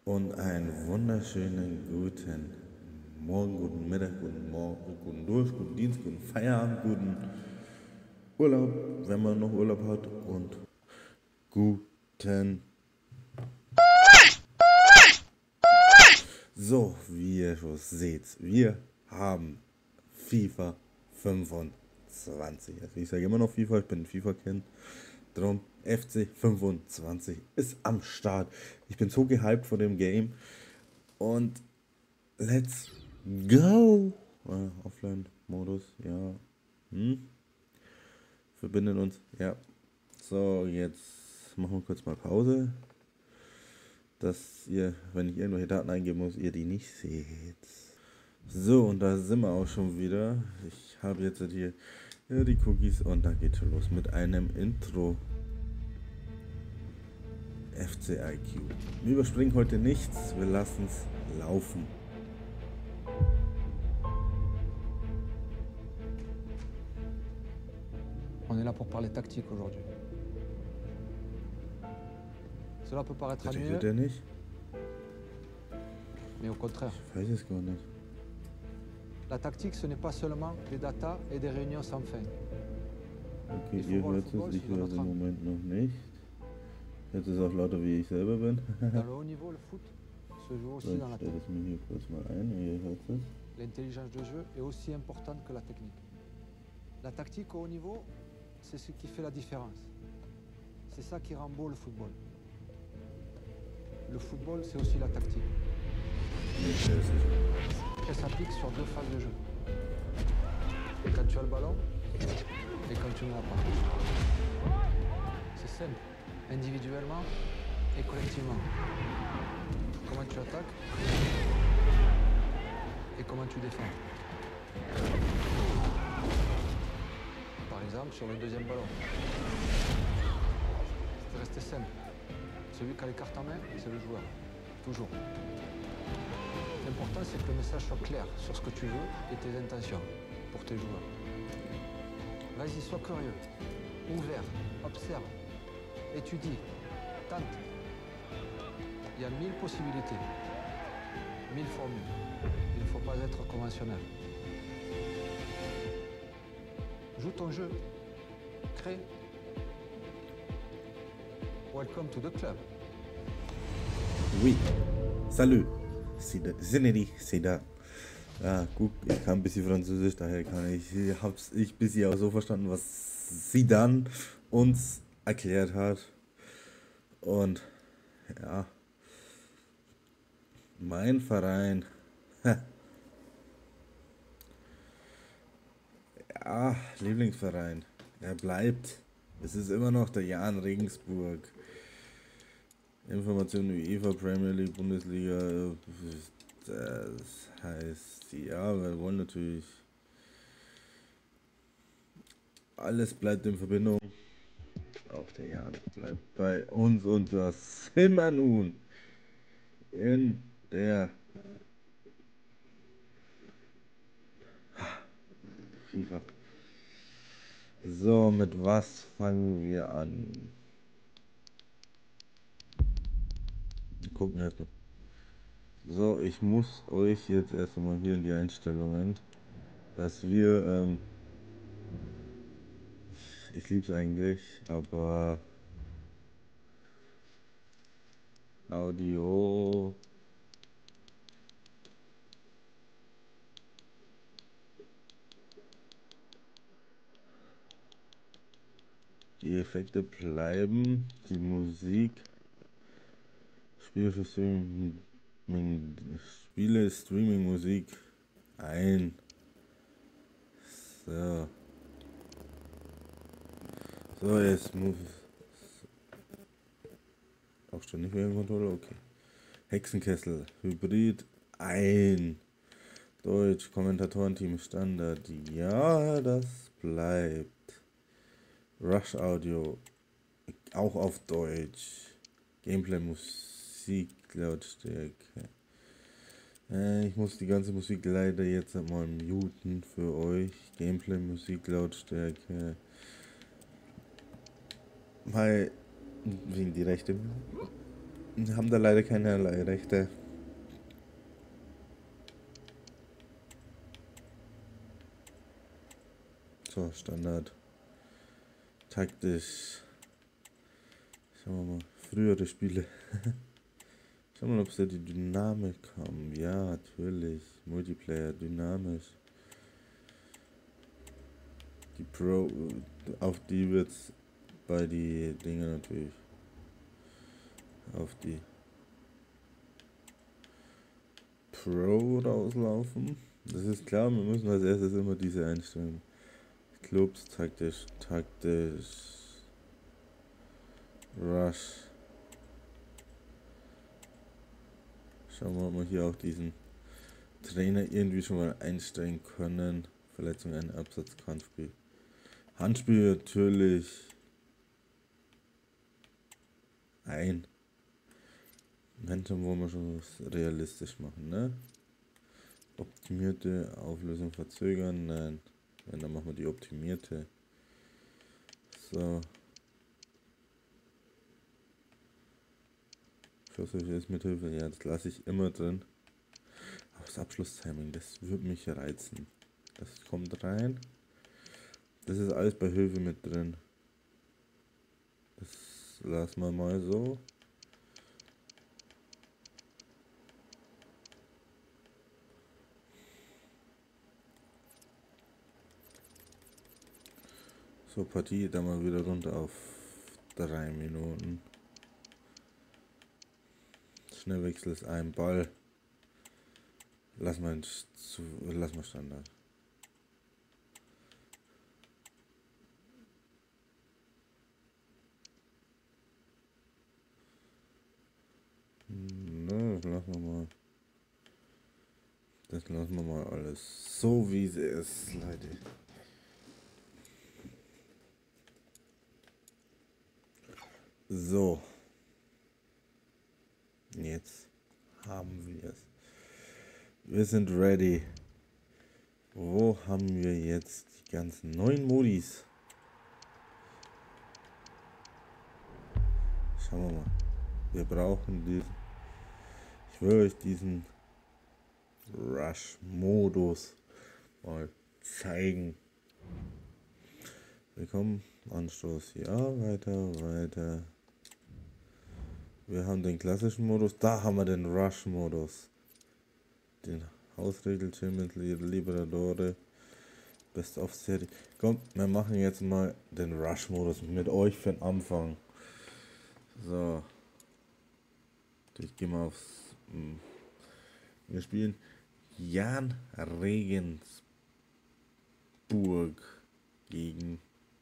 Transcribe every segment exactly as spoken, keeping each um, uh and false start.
Und einen wunderschönen guten Morgen, guten Mittag, guten Morgen, guten Durch, guten Dienst, guten Feierabend, guten Urlaub, wenn man noch Urlaub hat, und guten... So, wie ihr schon seht, wir haben FIFA fünfundzwanzig. Also ich sage immer noch FIFA, ich bin ein FIFA-Kind. Drum, F C fünfundzwanzig ist am Start. Ich bin so gehypt vor dem Game. Und let's go! Äh, Offline-Modus, ja. Hm? Verbindet uns, ja. So, jetzt machen wir kurz mal Pause. Dass ihr, wenn ich irgendwelche Daten eingeben muss, ihr die nicht seht. So, und da sind wir auch schon wieder. Ich habe jetzt hier ja, die Cookies und da geht schon los mit einem Intro. F C I Q. Wir überspringen heute nichts, wir lassen es laufen. On est là pour parler tactique aujourd'hui. Cela peut paraître ennuyeux, Redet er nicht? mais au contraire. Ich weiß es gar nicht. La tactique, ce n'est pas seulement des datas et des réunions sans fin. Okay, Il ihr faut voir le hört football es, ich sous un höre es autre im angle. Moment noch nicht. Jetzt ist es auch lauter, wie ich selber bin. Dans le haut niveau, le foot se joue So, aussi ich dans la stelle tête. das mir hier kurz mal ein, ihr hört es. L'intelligence de jeu est aussi importante que la technique. La tactique au haut niveau, c'est ce qui fait la différence. C'est ça qui rend beau le football. Le football, c'est aussi la tactique. Nee, ich höre es nicht. Elle s'applique sur deux phases de jeu. Quand tu as le ballon et quand tu ne l'as pas. C'est simple, individuellement et collectivement. Comment tu attaques et comment tu défends. Par exemple, sur le deuxième ballon. C'est resté simple. Celui qui a les cartes en main, c'est le joueur. Toujours. L'important, c'est que le message soit clair sur ce que tu veux et tes intentions pour tes joueurs. Vas-y, sois curieux, ouvert, observe, étudie, tente. Il y a mille possibilités, mille formules. Il ne faut pas être conventionnel. Joue ton jeu, crée. Welcome to the club. Oui, salut, Zinedi, Seda. Ja, gut, ich kann ein bisschen Französisch, daher kann ich, ich hab's ich bisher auch so verstanden, was sie dann uns erklärt hat. Und ja, mein Verein, ja, Lieblingsverein, er bleibt. Es ist immer noch der Jan Regensburg. Informationen UEFA, Premier League, Bundesliga. Das heißt, ja, wir wollen natürlich. Alles bleibt in Verbindung. Auch der Jan bleibt bei uns und das sind wir nun in der FIFA. So, mit was fangen wir an? Wir gucken erstmal. So, ich muss euch jetzt erstmal hier in die Einstellungen, dass wir, ähm, ich liebe es eigentlich, aber Audio, die Effekte bleiben, die Musik, Spiele für Streaming, Spiele, Streaming-Musik ein. So. So, jetzt muss auch schon nicht mehr im Controller, okay. Hexenkessel, Hybrid ein. Deutsch, Kommentatorenteam Standard, ja, das bleibt. Rush Audio, auch auf Deutsch. Gameplay, Musik, Lautstärke. Äh, ich muss die ganze Musik leider jetzt mal muten für euch. Gameplay, Musik, Lautstärke. Weil, wegen die Rechte. Wir haben da leider keinerlei Rechte. So, Standard. Taktisch. Schauen wir mal. Frühere Spiele. Schauen wir mal, ob sie die Dynamik haben. Ja, natürlich. Multiplayer, dynamisch. Die Pro, auf die wird's bei die Dinge natürlich. Auf die Pro rauslaufen. Das ist klar, wir müssen als erstes immer diese einstellen. Clubs, taktisch, taktisch. Rush. Schauen wir mal hier auch diesen Trainer irgendwie schon mal einstellen können. Verletzung, ein Absatz, Handspiel. Handspiel natürlich ein. Momentan wollen wir schon was realistisch machen, ne? Optimierte Auflösung verzögern, nein. Wenn, dann machen wir die optimierte. So. Schusshilfe ist mit Hilfe, ja, das lasse ich immer drin. Aber das Abschlusstiming, das würde mich reizen. Das kommt rein. Das ist alles bei Hilfe mit drin. Das lassen wir mal so. So, Partie dann mal wieder runter auf drei Minuten. Schnellwechsel ist ein Ball. Lass mal, zu, lass mal Standard. Ne, das lassen wir mal. Das lassen wir mal alles so, wie es ist, Leute. So. Jetzt haben wir es. Wir sind ready. Wo haben wir jetzt die ganzen neuen Modis? Schauen wir mal. Wir brauchen diesen. Ich will euch diesen Rush-Modus mal zeigen. Willkommen. Anstoß. Ja, weiter, weiter. Wir haben den klassischen Modus. Da haben wir den Rush-Modus. Den Hausregel, Champions League, Liberadore, Best of Serie. Komm, wir machen jetzt mal den Rush-Modus mit euch für den Anfang. So. Ich gehe mal aufs. Wir spielen Jan Regensburg gegen.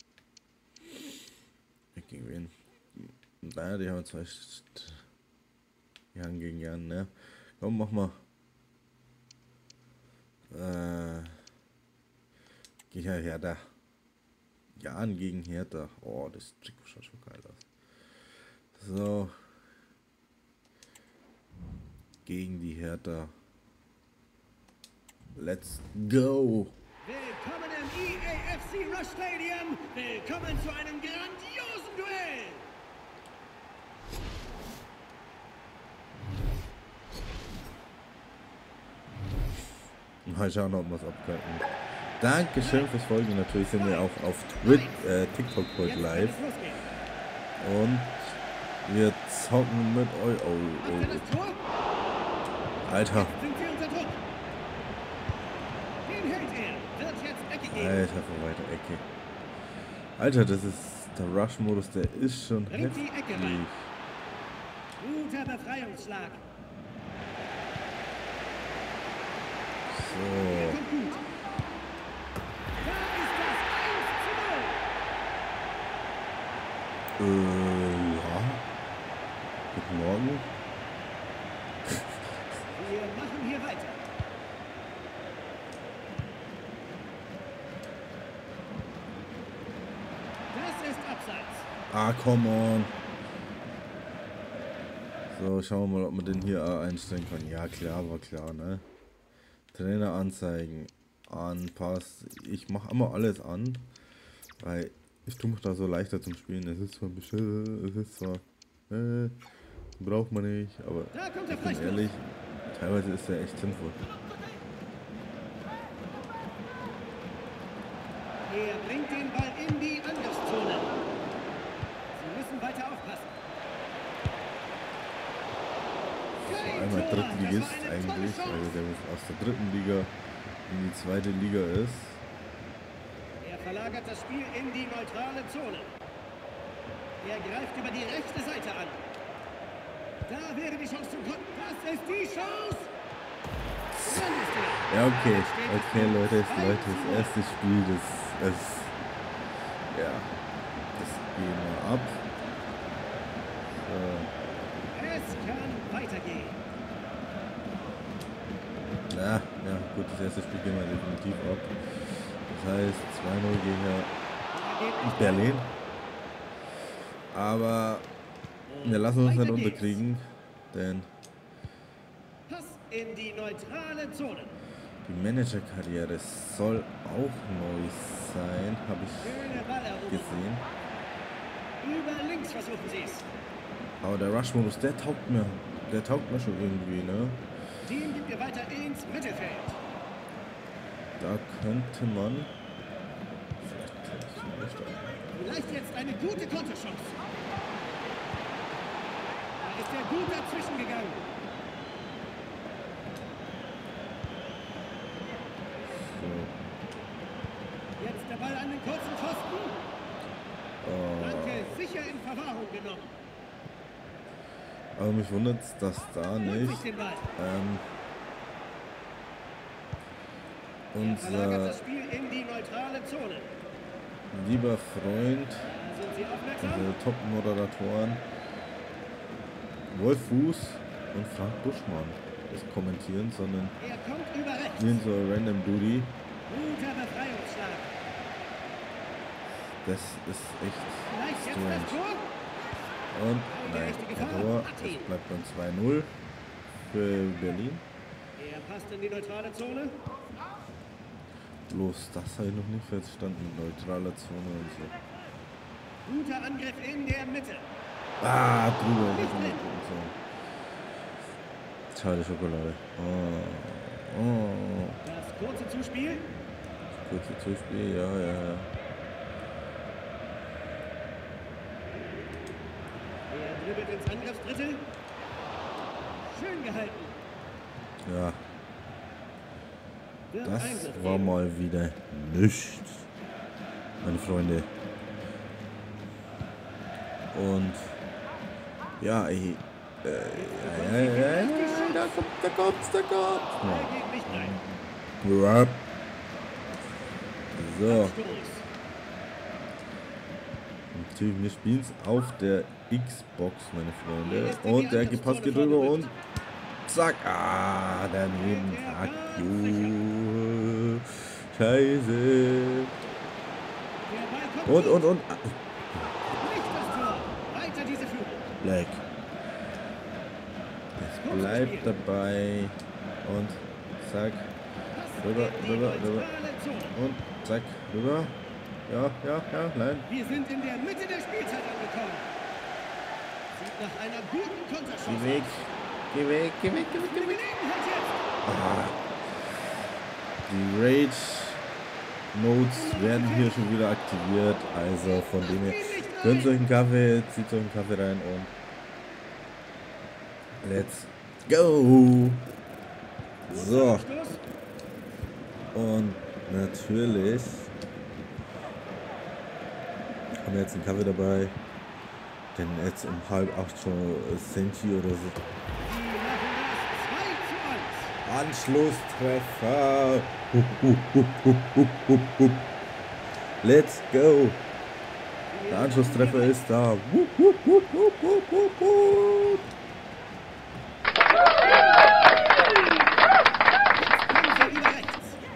Gegen wen? Naja, die haben zwei. Jan gegen Jan, ne? Komm, mach mal. Äh. Gegen Hertha. Jan gegen Hertha. Oh, das Trikot schaut schon geil aus. So. Gegen die Hertha. Let's go! Willkommen im E A F C Rush Stadium! Willkommen zu einem grandiosen Duell! Mal schauen, ob wir es abkalten. Dankeschön fürs Folgen. Natürlich sind wir auch auf Twitch, äh, TikTok heute live. Und wir zocken mit euch. Oh, oh. Alter. Alter, von weiter Ecke. Alter, das ist der Rush-Modus, der ist schon heftig. Guter Befreiungsschlag. So. Äh, ja. Guten Morgen. Wir machen hier weiter. Das ist abseits. Ah, come on. So, schauen wir mal, ob man den hier einstellen kann. Ja, klar, war klar, ne? Trainer anzeigen. Anpassen. Ich mache immer alles an, weil ich tue mich da so leichter zum Spielen. Es ist zwar ein bisschen, es ist zwar, äh, Pfosten braucht man nicht, aber Da kommt der ich bin Freistoß. ehrlich, teilweise ist er echt sinnvoll. Er bringt den Ball in die Angriffszone. Sie müssen weiter aufpassen. Kein Einmal Tor, Drittligist das war eine tolle eigentlich, Chance. also der aus der dritten Liga in die zweite Liga ist. Er verlagert das Spiel in die neutrale Zone. Er greift über die rechte Seite an. Da wäre die Chance zum Konter. Das ist die Chance. Dann ist er. Ja, okay, Dann steht es okay, Leute, das, zwei Leute, zu das null. erste Spiel, das, das, ja, das gehen wir ab. So. Es kann weitergehen. Na, ja, gut, das erste Spiel gehen wir definitiv ab. Das heißt, zwei null gegen Er geht nicht Berlin. Aber wir lassen uns nicht Weiter geht's. unterkriegen, denn Pass in die neutrale Zone. die Managerkarriere soll auch neu sein, habe ich Schöne Balleroberung. gesehen. Über links versuchen sie es. Aber der Rush-Modus, der taugt mir, der taugt mir schon irgendwie, ne? Team gibt ihr weiter ins Mittelfeld. Da könnte man vielleicht vielleicht Vielleicht jetzt eine gute Konterchance. Da ist er gut dazwischen gegangen. so. Jetzt der Ball an den kurzen Pfosten. Oh. Danke, sicher in Verwahrung genommen. Aber mich wundert es, dass da Holt sich nicht den Ball. ähm, Er verlagert unser das Spiel in die neutrale Zone. lieber Freund, Da sind sie aufmerksam. unsere Top-Moderatoren Wolf Fuß und Frank Buschmann das kommentieren, sondern Er kommt über rechts. wie in so Random Duty. Guter Befreiungsschlag. Das ist echt Vielleicht jetzt strange. das Tor. Und nein, kein Tor. Es bleibt beim zwei null für Berlin. Er passt in die neutrale Zone. Bloß das habe ich noch nicht verstanden. Neutraler Zone und so. Guter Angriff in der Mitte. Ah, drüber. Und so. Schade Schokolade. Oh, oh. Das kurze Zuspiel. Kurze Zuspiel, ja, ja, ja. Er dribbelt ins Angriffsdrittel. Schön gehalten. Ja, Wird das Eingriff war geben. mal wieder nichts, meine Freunde. Und ja, ich, äh, ja, ja, ja, ja, da kommt, da kommt's, da kommt's. Er geht nicht rein. Ja. So, Stoß. natürlich, wir spielen es auf der Xbox, meine Freunde. Und der Pass geht drüber und zack, ah, daneben, zack, juhu, scheiße. Der Ball kommt Und, und, und, ah, nicht das Tor. Weiter diese Führung. Black. Es bleibt dabei und zack, Pass rüber, in die rüber, rüber neutrale Zone. und zack, rüber. Ja, ja, ja, nein. Wir sind in der Mitte der Spielzeit angekommen. Sieht nach einer guten Konterchance Geh weg, aus. geh weg, geh weg, geh weg, Die geh weg. Gelegenheit jetzt. Ah. Die Rage Notes werden hier schon wieder aktiviert. Also von dem her, gönnt euch einen Kaffee, zieht euch einen Kaffee rein und let's go! So, Stoß. und natürlich haben wir jetzt einen Kaffee dabei, denn jetzt um halb acht schon Senti oder so. Die machen das zwei zu eins. Anschlusstreffer. Hup, hup, hup, hup, hup, hup, hup. Let's go. Der Anschlusstreffer ist da. Hup, hup, hup, hup, hup, hup, hup. Kommen sie über rechts.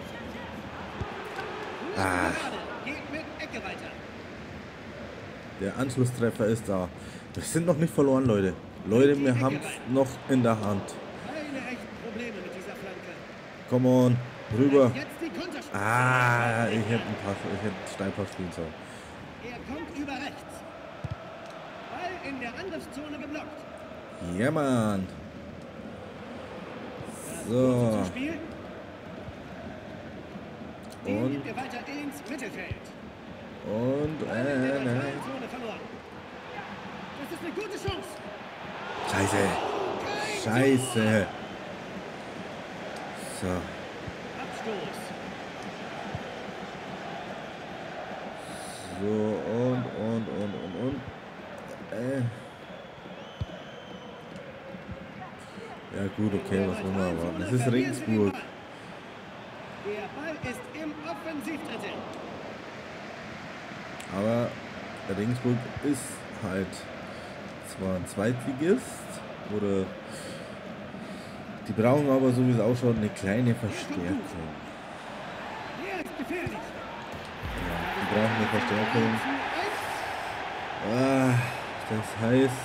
Ah. Geht mit Ecke weiter. Der Anschlusstreffer ist da. Wir sind noch nicht verloren, Leute. Leute, wir haben es noch in der Hand. Keine echten Probleme mit dieser Flanke. Come on. Rüber. Jetzt die Konterchance. Ah, ich hätte einen Pass, ich hätte einen Steilpass spielen sollen. Er kommt über rechts. Ball in der Angriffszone geblockt. Ja, Mann. So. Und. Und. Äh, nein. Das ist eine gute Chance. Scheiße. Scheiße. So. Abstoß. So, und, und, und, und, und. Äh. Ja gut, okay, was wollen wir erwarten? Es ist Regensburg. Der Ball ist im Offensivdrittel. Aber Regensburg ist halt zwar ein Zweitligist, oder die brauchen aber, so wie es ausschaut, eine kleine Verstärkung. Der ist gefährlich. Ja, die brauchen eine Verstärkung. Ah, das heißt,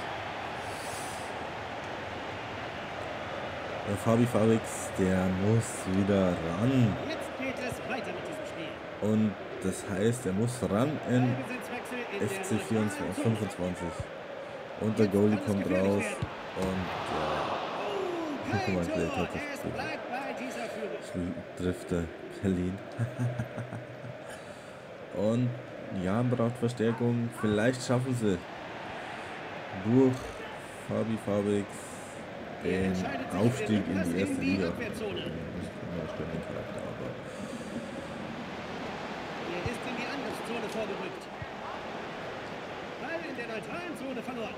der Fabi Fabix, der muss wieder ran. Jetzt geht es weiter mit diesem Spiel. Und das heißt, er muss ran in Ballbesitzwechsel in F C der neutralen Zone. fünfundzwanzig. Und der Goalie kommt raus. Und Oh, ja, guck mal, kein der Tor. hat das Es bleibt bei dieser Führung. Drifter Berlin. Und Jan braucht Verstärkung. Vielleicht schaffen sie durch Fabi Fabix den Aufstieg in die erste Liga. Er ist in die Angriffszone vorgerückt. Ball in der neutralen Zone verloren.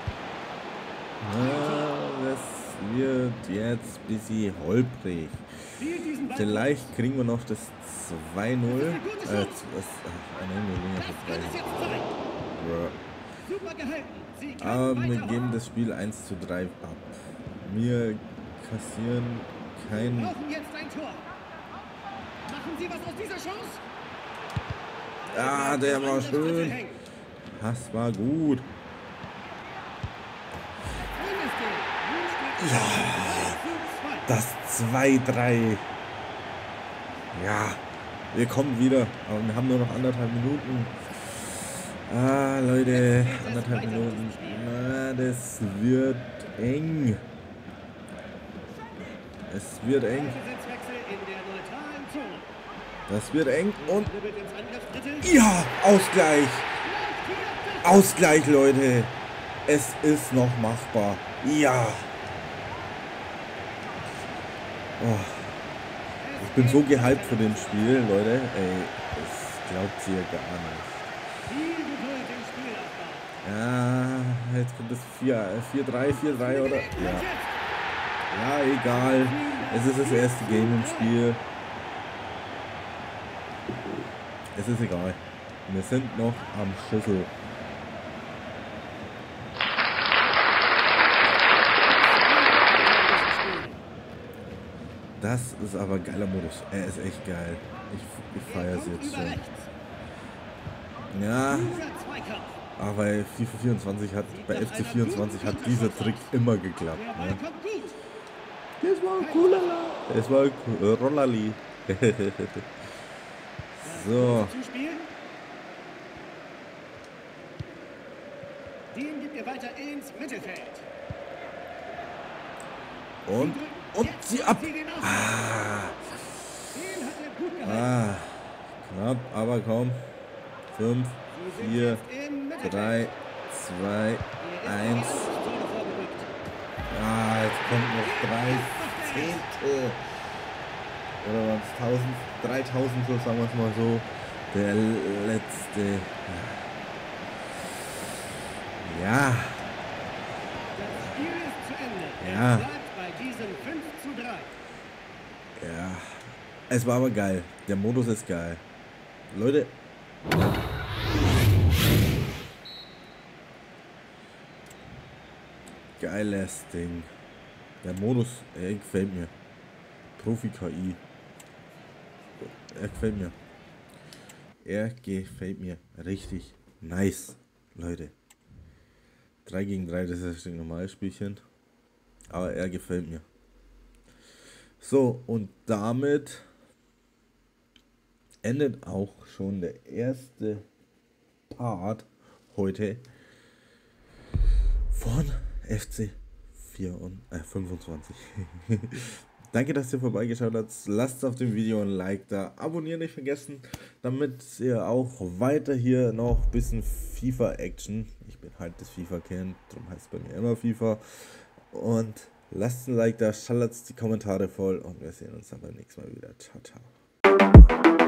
Na, das wird jetzt ein bisschen holprig. Spielt diesen Ball. Vielleicht kriegen wir noch das zwei null. Äh, das, äh, nein, wir liegen Das auf kann es jetzt sein. drei. Super gehalten. Sie kann Aber wir weitermachen. geben das Spiel eins zu drei ab. Wir kassieren Wir kein... brauchen jetzt ein Tor. Machen Sie was aus dieser Chance? Ah, der war Anderes Drittel schön. hängt. Das war gut. Ja. Das zwei drei. Ja, wir kommen wieder. Aber wir haben nur noch anderthalb Minuten. Ah, Leute, anderthalb Minuten. Na, das wird eng. Es wird eng. Das wird eng. Und ja, Ausgleich. Ausgleich, Leute. Es ist noch machbar. Ja. Oh. Ich bin so gehypt vor dem Spiel, Leute. Ey, das glaubt ihr gar nicht. Ja, jetzt kommt das vier drei, vier drei, oder? Ja. Ja, egal. Es ist das erste Game im Spiel. Es ist egal. Wir sind noch am Schlüssel. Das ist aber ein geiler Modus. Er ist echt geil. Ich, ich feiere es jetzt schon. Ja, aber FIFA vierundzwanzig hat, bei F C vierundzwanzig hat dieser Trick immer geklappt. Ne? Das war ein cooler. Das war ein cool, Rollali. So. Den gibt er weiter ins Mittelfeld. Und, und sie ab. Ah. Ah. Knapp, aber komm. fünf, vier, drei, zwei, eins. Ah, jetzt kommt noch drei Zehntel. Oder waren es tausend? dreitausend, so sagen wir es mal so. Der letzte. Ja. Das Spiel ist zu Ende. Ja. Es bleibt bei diesem fünf zu drei. Ja. Es war aber geil. Der Modus ist geil. Leute. Geiles Ding. Der Modus, er gefällt mir. Profi-K I. Er gefällt mir. Er gefällt mir richtig nice, Leute. drei gegen drei, das ist ein normales Spielchen. Aber er gefällt mir. So, und damit endet auch schon der erste Part heute von F C vier und, äh, fünfundzwanzig. Danke, dass ihr vorbeigeschaut habt. Lasst auf dem Video ein Like da. Abonnieren nicht vergessen, damit ihr auch weiter hier noch ein bisschen FIFA-Action. Ich bin halt das FIFA-Kind, darum heißt es bei mir immer FIFA. Und lasst ein Like da, schallert die Kommentare voll und wir sehen uns dann beim nächsten Mal wieder. Ciao, ciao.